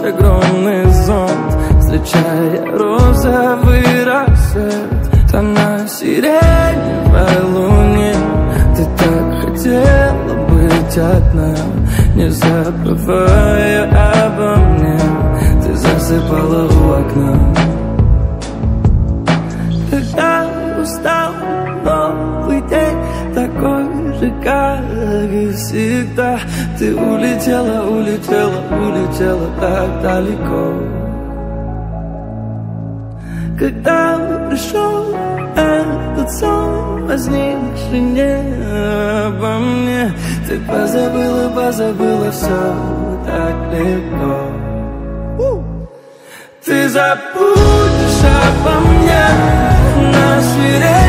огромный зонт, встречая розовый рассвет. Тона сиреневой луне, ты так хотела быть одна, не забывая обо мне. Ты засыпала у окна. Когда устал новый день, такой же, как и всегда, ты улетела, улетела, улетела так далеко. Когда пришел этот сон, возникший не обо мне, ты позабыла, позабыла все так легко. Ты забудешь обо мне на свирепом